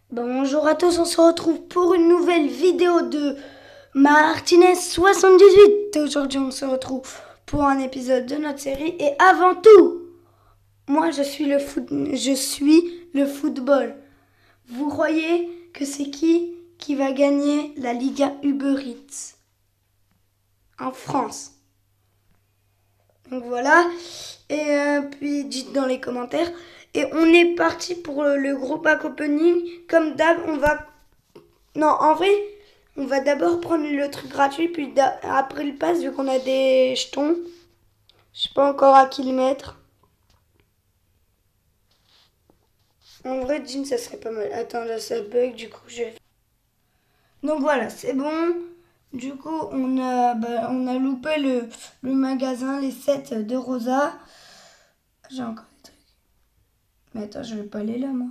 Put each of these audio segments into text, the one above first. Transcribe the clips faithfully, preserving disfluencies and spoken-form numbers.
Bonjour à tous, on se retrouve pour une nouvelle vidéo de Martinez soixante-dix-huit. Aujourd'hui, on se retrouve pour un épisode de notre série. Et avant tout, moi, je suis le foot, je suis le football. Vous croyez que c'est qui qui va gagner la Liga Uber Eats en France? Donc voilà. Et euh, puis dites dans les commentaires. Et on est parti pour le, le gros pack opening. Comme d'hab, on va... Non, en vrai, on va d'abord prendre le truc gratuit, puis après le pass, vu qu'on a des jetons. Je sais pas encore à qui le mettre. En vrai, Jean, ça serait pas mal. Attends, là, ça bug, du coup, je... Donc voilà, c'est bon. Du coup, on a, bah, on a loupé le, le magasin, les sets de Rosa. J'ai encore des trucs. Mais attends, je vais pas aller là, moi.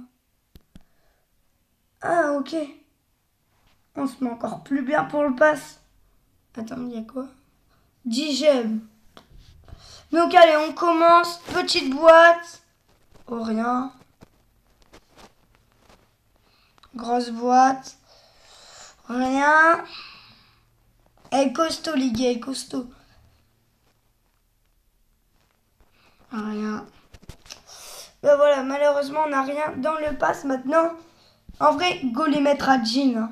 Ah, ok. On se met encore plus bien pour le pass. Attends, il y a quoi? dix gemmes. Donc allez, on commence. Petite boîte. Oh, rien. Grosse boîte. Rien. Elle est costaud, les gars, elle est costaud. Rien. Ben voilà, malheureusement, on n'a rien dans le pass maintenant. En vrai, go les mettre à Jean. Hein.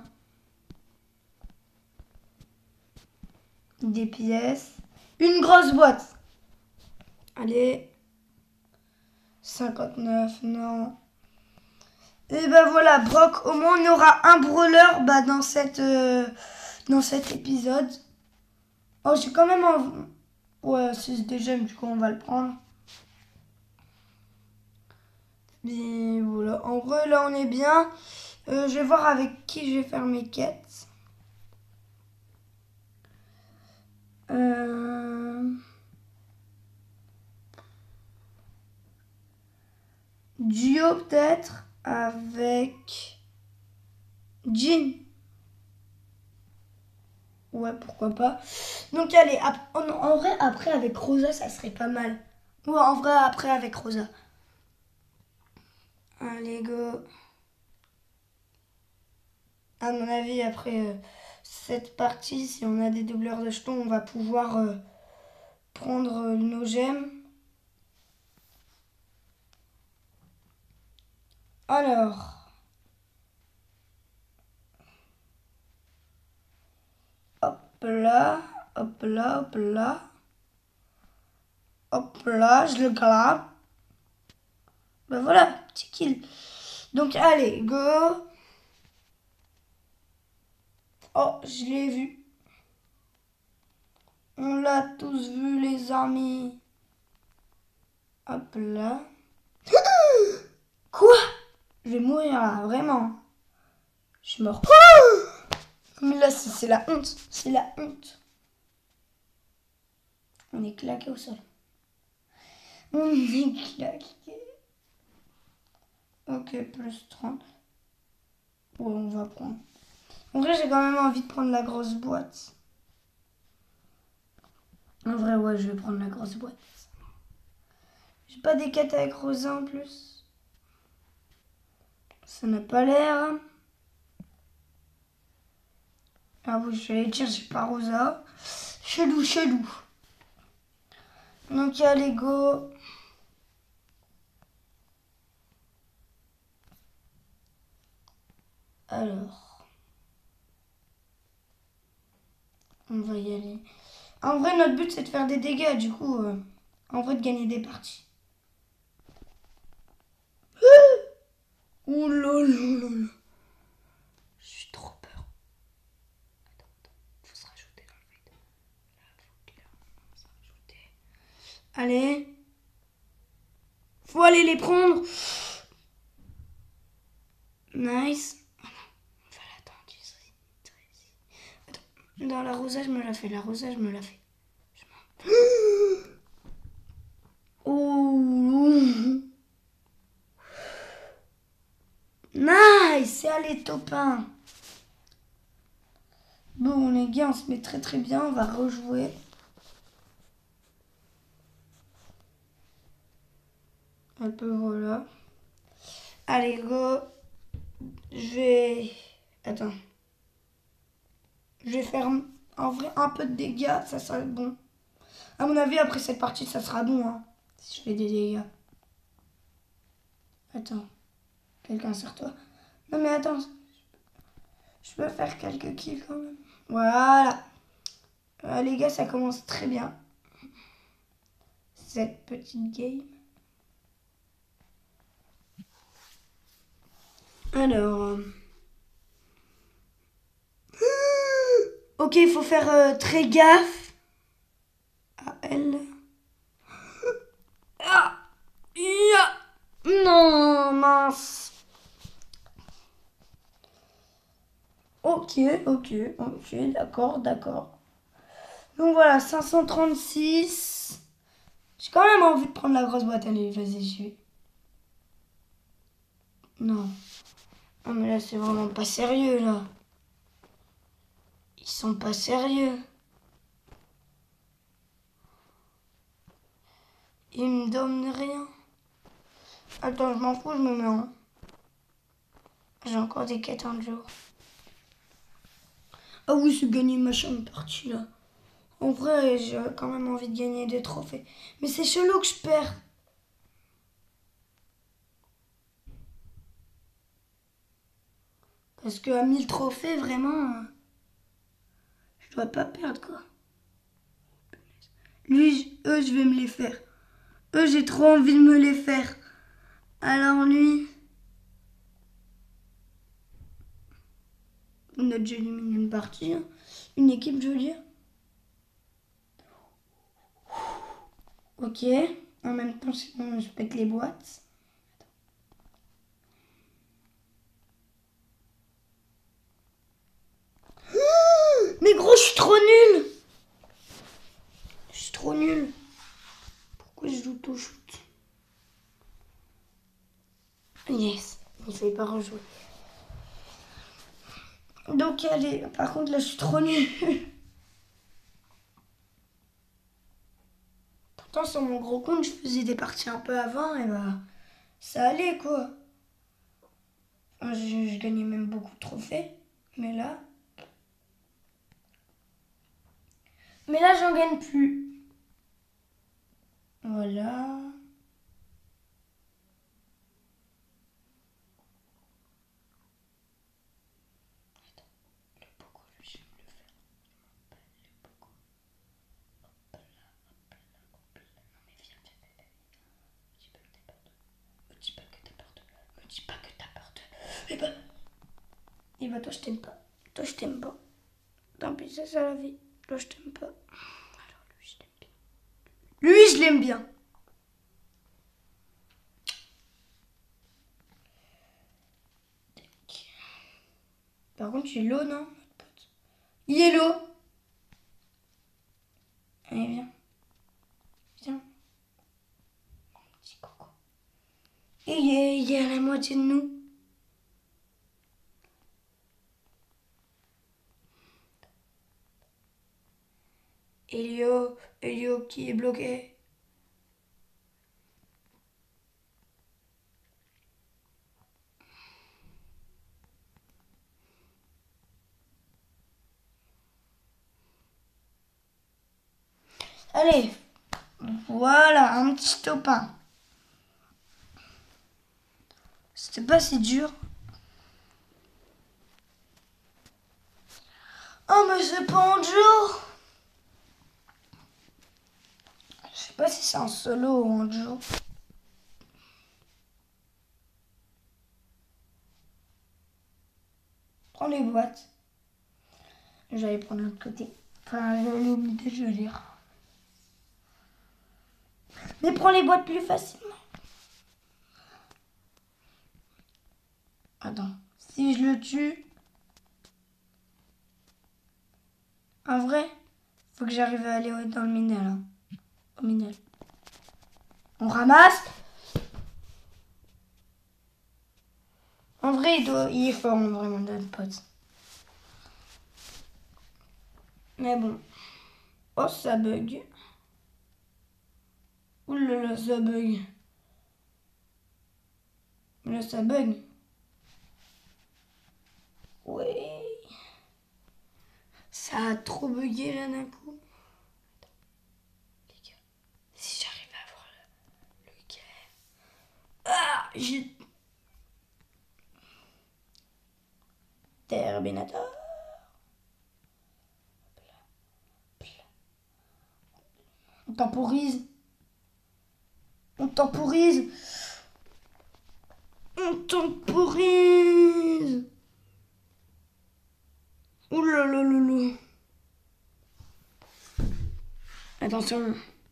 Des pièces. Une grosse boîte. Allez. cinquante-neuf, non. Et ben voilà, Brock, au moins on aura un brawler bah, dans, cette, euh, dans cet épisode. Oh, j'ai quand même envie... Ouais, c'est des gemmes, du coup on va le prendre. Et voilà, en vrai là on est bien. Euh, je vais voir avec qui je vais faire mes quêtes. Euh... Duo peut-être avec Jean. Ouais, pourquoi pas. Donc allez, en, en vrai après avec Rosa ça serait pas mal. Ouais, en vrai après avec Rosa. Allez, go. À mon avis, après euh, cette partie, si on a des doubleurs de jetons, on va pouvoir euh, prendre euh, nos gemmes. Alors, hop là, hop là, hop là. Hop là, je le grabe. Ben voilà, petit kill. Donc allez, go. Oh, je l'ai vu. On l'a tous vu, les amis. Hop là. Quoi? Je vais mourir là, vraiment. Je suis mort. Mais là, c'est la honte. C'est la honte. On est claqué au sol. On est claqué. Ok, plus trente. Ouais, on va prendre. En vrai, j'ai quand même envie de prendre la grosse boîte. En vrai, ouais, je vais prendre la grosse boîte. J'ai pas des quêtes avec Rosa en plus. Ça n'a pas l'air. Ah oui, je vais dire, j'ai pas Rosa. Chelou, chelou. Donc, il y a Lego. Alors. On va y aller. En vrai, notre but, c'est de faire des dégâts. Du coup, euh, en vrai, de gagner des parties. Ouh là là là là. J'ai trop peur. Attends, attends. Faut se rajouter dans le vide. Là, faut clairement se rajouter. Allez. Faut aller les prendre. Nice. Oh non, on va l'attendre ici. Attends. Dans l'arrosage, me l'a fait. L'arrosage, me l'a fait. Je Ouh. Nice. Allez, top un. Bon, les gars, on se met très très bien. On va rejouer. Un peu, voilà. Allez, go. je vais... Attends. Je vais faire en vrai un peu de dégâts, ça sera bon. À mon avis, après cette partie, ça sera bon, hein, si je fais des dégâts. Attends. Quelqu'un sur toi. Non mais attends. Je peux faire quelques kills quand même. Voilà. Euh, les gars, ça commence très bien. Cette petite game. Alors... euh, Ok, il faut faire euh, très gaffe à elle. Ah, ya. Non, mince. Ok, ok, ok, d'accord, d'accord. Donc voilà, cinq cent trente-six. J'ai quand même envie de prendre la grosse boîte. Allez, vas-y, j'y vais. Non. Non, mais là, c'est vraiment pas sérieux, là. Ils sont pas sérieux. Ils me donnent rien. Attends, je m'en fous, je me mets en... J'ai encore des quêtes en jour. Ah oui, c'est gagner ma chambre partie, là. En vrai, j'ai quand même envie de gagner des trophées. Mais c'est chelou que je perds. Parce que à mille trophées, vraiment, euh, je dois pas perdre, quoi. Lui, je- eux, je vais me les faire. Eux, j'ai trop envie de me les faire. Alors lui... On a déjà éliminé une partie. Hein. Une équipe, je veux dire. Ok. En même temps, sinon, je pète les boîtes. Mais gros, je suis trop nulle. Je suis trop nulle. Pourquoi je joue tout shoot? Yes. Il ne fallait pas rejouer. Donc, allez. Par contre, là, je suis trop nulle. Pourtant, sur mon gros compte, je faisais des parties un peu avant. Et bah, ça allait, quoi. Enfin, je, je gagnais même beaucoup de trophées. Mais là... Mais là, j'en gagne plus. Voilà. Et bah, et bah toi je t'aime pas. Toi je t'aime pas. Tant pis, c'est ça la vie. Toi je t'aime pas. Alors lui je l'aime bien. Lui je l'aime bien. Par contre j'ai l'eau, non? Il est l'eau. Allez viens. Viens. Petit coco. Et il est, il est à la moitié de nous. Elio, Elio qui est bloqué. Allez, voilà, un petit topin. C'était pas si dur. Oh mais c'est pas un duo. Je sais pas si c'est un solo ou un duo. Prends les boîtes. J'allais prendre l'autre côté. Enfin, j'allais oublier de lire. Mais prends les boîtes plus facilement. Attends, si je le tue... En vrai, faut que j'arrive à aller dans le minel. Hein. Au minel. On ramasse. En vrai, il, doit... il est fort, en vrai, mon pote. Mais bon. Oh, ça bug. Ouh là là, ça bug. Là, ça bug. Oui. Ça a trop bugué là d'un coup. Si j'arrive à voir le, le gars. Ah, j'ai... Terminator. On temporise. On temporise. On temporise. Ouh là là là là. Attention.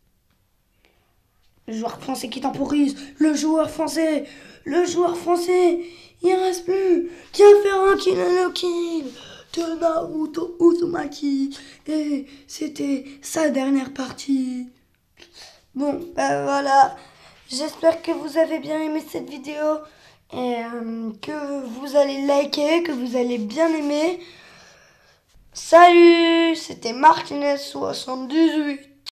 Le joueur français qui temporise. Le joueur français. Le joueur français. Il ne reste plus qu'à faire un kill and no kill de Naruto Uzumaki. Et c'était sa dernière partie. Bon, ben voilà. J'espère que vous avez bien aimé cette vidéo. Et euh, que vous allez liker, que vous allez bien aimer. Salut, c'était Martinez soixante-dix-huit.